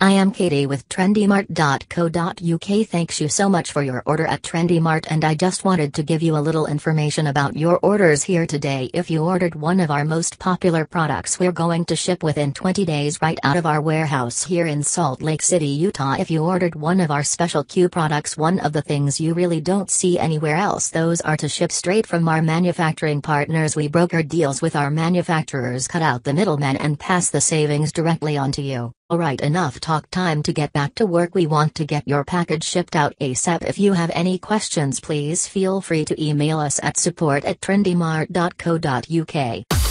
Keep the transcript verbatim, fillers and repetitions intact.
I am Katie with Trendymart dot co dot U K. Thanks you so much for your order at Trendymart, and I just wanted to give you a little information about your orders here today. If you ordered one of our most popular products, we're going to ship within twenty days right out of our warehouse here in Salt Lake City, Utah. If you ordered one of our special Q products, one of the things you really don't see anywhere else, those are to ship straight from our manufacturing partners. We broker deals with our manufacturers, cut out the middlemen, and pass the savings directly on to you. Alright, enough talk, time to get back to work. We want to get your package shipped out ASAP. If you have any questions, please feel free to email us at support at Trendymart dot co dot U K.